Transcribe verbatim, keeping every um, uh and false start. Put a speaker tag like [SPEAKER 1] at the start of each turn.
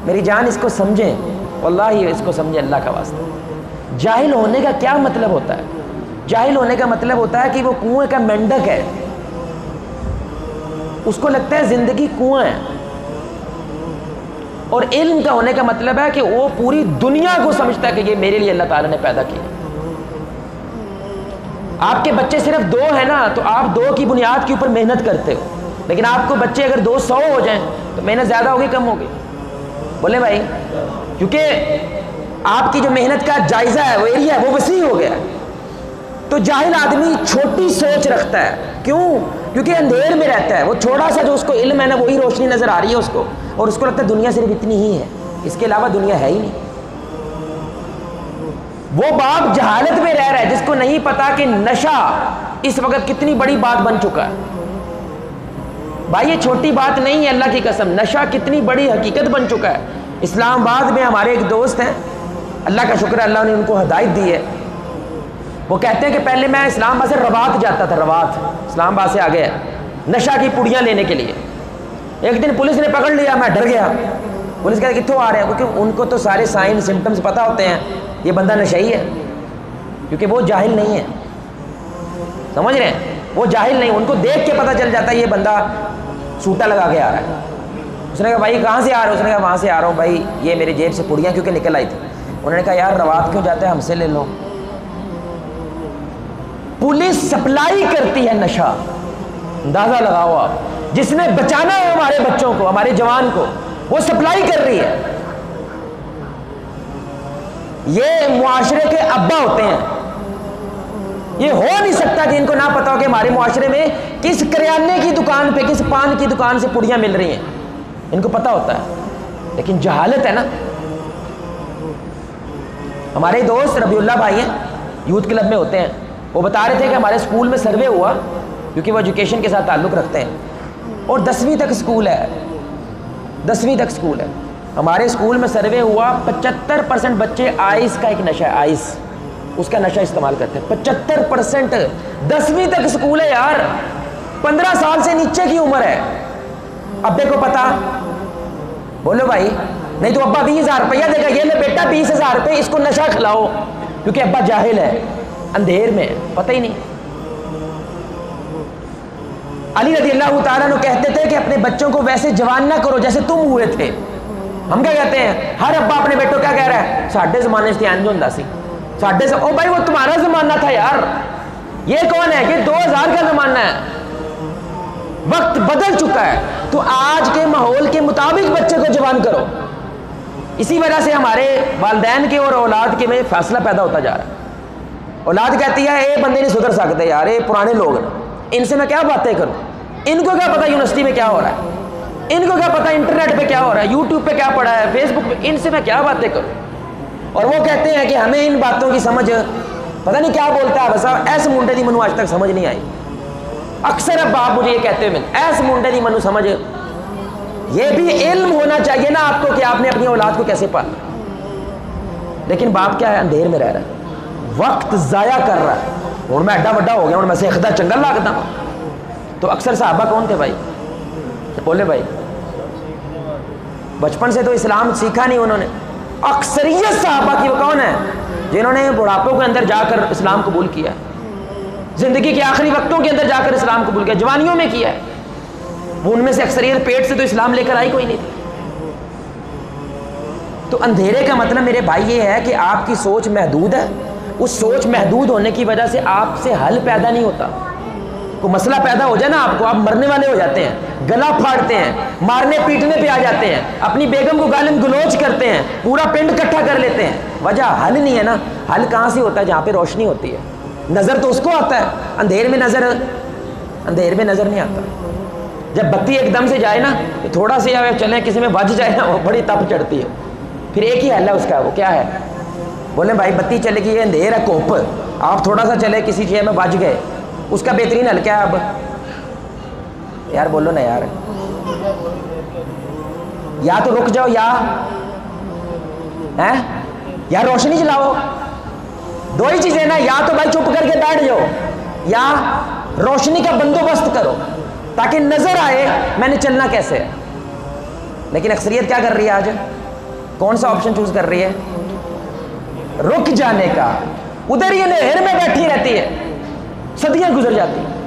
[SPEAKER 1] میری جان اس کو سمجھیں، واللہ اس کو سمجھیں اللہ کا واسطہ۔ جاہل ہونے کا کیا مطلب ہوتا ہے؟ جاہل ہونے کا مطلب ہوتا ہے کہ وہ کنویں کا مینڈک ہے، اس کو لگتا ہے زندگی کنواں ہے۔ اور علم کا ہونے کا مطلب ہے کہ وہ پوری دنیا کو سمجھتا ہے کہ یہ میرے لیے اللہ تعالیٰ نے پیدا کیا۔ آپ کے بچے صرف دو ہیں نا تو آپ دو کی بنیاد کے اوپر محنت کرتے ہو، لیکن آپ کو بچے اگر دو سو ہو جائیں تو محنت زیادہ ہوگی کم ہوگی؟ بولے بھائی، کیونکہ آپ کی جو محنت کا جائزہ ہے وہ ایریا ہے وہ وسیع ہو گیا ہے۔ تو جاہل آدمی چھوٹی سوچ رکھتا ہے، کیوں؟ کیونکہ اندھیر میں رہتا ہے، وہ چھوٹا سا جو اس کو علم ہے نا وہی روشنی نظر آ رہی ہے اس کو، اور اس کو لگتا ہے دنیا صرف اتنی ہی ہے، اس کے علاوہ دنیا ہے ہی نہیں۔ وہ باپ جہالت میں رہ رہا ہے جس کو نہیں پتا کہ نشہ اس وقت کتنی بڑی بات بن چکا ہے۔ بھائی یہ چھوٹی بات نہیں ہے، اللہ کی قسم، نشہ کتنی بڑی حقیقت بن چکا ہے۔ اسلام آباد میں ہمارے ایک دوست ہیں، اللہ کا شکر ہے اللہ نے ان کو ہدایت دی ہے، وہ کہتے ہیں کہ پہلے میں اسلام آباد سے روات جاتا تھا، روات اسلام آباد سے آ گیا نشہ کی پوڑیاں لینے کے لیے۔ ایک دن پولیس نے پکڑ لیا، میں ڈر گیا۔ پولیس کہتے کتوں آ رہے ہیں؟ کیونکہ ان کو تو سارے سائن سمٹمز پتہ ہوتے ہیں یہ بندہ نشئی ہے، کیونکہ وہ جاہل نہیں ہے، سمجھ رہے ہیں؟ وہ جاہل نہیں، ان کو دیکھ کے پتہ چل جاتا ہے یہ بندہ سوٹا لگا کے آ رہا ہے۔ اس نے کہا بھائی کہاں سے آ رہے ہو؟ اس نے کہا وہاں سے آ رہا ہوں بھائی، یہ میری جیب سے پوڑیاں کیونکہ نکل آئی تھی۔ انہوں نے کہا یار روات کیوں جاتا ہے، ہم سے لے لو۔ پولیس سپلائی کرتی ہے نشہ، اندازہ لگاؤ آپ، جس نے بچانا ہے ہمارے بچوں کو، ہمارے جوان کو، وہ سپلائی کر رہی ہے۔ یہ معاشرے کے ابا ہوتے ہیں، یہ ہو نہیں سکتا کہ ان کو نہ پتا ہو کہ ہمارے معاشرے میں کس کریانے کی دکان پہ، کس پان کی دکان سے پوڑیاں مل رہی ہیں، ان کو پتا ہوتا ہے، لیکن جہالت ہے نا۔ ہمارے دوست ربیع اللہ بھائی ہیں، یوتھ کلب میں ہوتے ہیں، وہ بتا رہے تھے کہ ہمارے اسکول میں سروے ہوا، کیونکہ وہ ایجوکیشن کے ساتھ تعلق رکھتے ہیں، اور دسویں تک اسکول ہے، دسویں تک اسکول ہے، ہمارے اسکول میں سروے ہوا، پچہتر پرسنٹ بچے آئس کا ایک نشہ ہے، آئس، اس کا نشہ استعمال کرتے ہیں، پچہتر پرسنٹ۔ دسویں تک اسکول ہے یار، پندرہ سال سے نیچے کی عمر ہے، ابے کو پتا؟ بولو بھائی، نہیں تو ابا بیس ہزار روپیہ دے گا، یہ لے بیٹا بیس ہزار روپے، اس کو نشہ کھلاؤ، کیونکہ ابا جاہل ہے، اندھیر میں پتہ ہی نہیں۔ علی رضی اللہ تعالیٰ عنہ کہتے تھے کہ اپنے بچوں کو ویسے جوان نہ کرو جیسے تم ہوئے تھے۔ ہم کیا کہتے ہیں؟ ہر ابا اپنے بیٹوں کیا کہہ رہا ہے؟ ساڈے زمانے سے انج ہوندا سی، ساڈے سے، او بھائی وہ تمہارا زمانہ تھا یار، یہ کون ہے؟ یہ دو ہزار کا زمانہ ہے، وقت بدل چکا ہے، تو آج کے ماحول کے مطابق بچے کو جوان کرو۔ اسی وجہ سے ہمارے والدین کے اور اولاد کے میں فاصلہ پیدا ہوتا جا رہا ہے۔ اولاد کہتی ہے اے بندے نہیں سدھر سکتے یار، یہ پرانے لوگ ہیں، ان سے میں کیا باتیں کروں، ان کو کیا پتا یونیورسٹی میں کیا ہو رہا ہے، ان کو کیا پتا انٹرنیٹ پہ کیا ہو رہا ہے، یوٹیوب پہ کیا پڑھا ہے، فیس بک پہ، ان سے میں کیا باتیں کروں۔ اور وہ کہتے ہیں کہ ہمیں ان باتوں کی سمجھ پتہ نہیں کیا بولتا ہے، بس ایس منڈے دی منو آج تک سمجھ نہیں آئی۔ اکثر اب باپ مجھے یہ کہتے ہیں ایس منڈے دی منو سمجھ، یہ بھی علم ہونا چاہیے نا آپ کو کہ آپ نے اپنی اولاد کو کیسے پالا، لیکن باپ کیا ہے؟ اندھیر میں رہ رہا ہے، وقت ضائع کر رہا ہے۔ اور میں ایڈا وڈا ہو گیا، اور میں سیکھتا چنگل لاگتا ہوں۔ تو اکثر صحابہ کون تھے بھائی؟ بولے بھائی، بچپن سے تو اسلام سیکھا نہیں انہوں نے۔ اکثریت صحابہ کی وہ کون ہے؟ جنہوں نے بڑھاپوں کے اندر جا کر اسلام قبول کیا ہے، زندگی کے آخری وقتوں کے اندر جا کر اسلام قبول کیا، جوانیوں میں کیا ہے۔ وہ ان میں سے اکثریت پیٹ سے تو اسلام لے کر آئی کوئی نہیں تھی۔ تو اندھیرے کا مطلب میرے بھائی یہ ہے کہ آپ کی سوچ محدود ہے، اس سوچ محدود ہونے کی وجہ سے آپ سے حل پیدا نہیں ہوتا۔ کوئی مسئلہ پیدا ہو جائے نا آپ کو، آپ مرنے والے ہو جاتے ہیں، گلا پھاڑتے ہیں، مارنے پیٹنے پہ آ جاتے ہیں، اپنی بیگم کو گالم گلوچ کرتے ہیں، پورا پنڈ اکٹھا کر لیتے ہیں۔ وجہ حل نہیں ہے نا، حل کہاں سے ہوتا ہے؟ جہاں پہ روشنی ہوتی ہے۔ نظر تو اس کو آتا ہے، اندھیر میں نظر اندھیر میں نظر نہیں آتا۔ جب بتی ایک دم سے جائے نا تو تھوڑا سا چلیں کسی میں بج جائے نا وہ بڑی تپ چڑھتی ہے۔ پھر ایک ہی حل ہے اس کا، وہ کیا ہے؟ بولیں بھائی بتی چلے گی، یہ اندھیر ہے کوپ، آپ تھوڑا سا چلے کسی چیز میں بج گئے، اس کا بہترین حل کیا ہے؟ اب یار بولو نا یار، یا تو رک جاؤ یا ہے یا روشنی چلاؤ، دو ہی چیزیں نا، یا تو بھائی چپ کر کے بیٹھ جاؤ یا روشنی کا بندوبست کرو تاکہ نظر آئے میں نے چلنا کیسے ہے۔ لیکن اکثریت کیا کر رہی ہے آج؟ کون سا آپشن چوز کر رہی ہے؟ رک جانے کا. ادھر یہ نہر میں بیٹھی رہتی ہے, صدیاں گزر جاتی ہیں.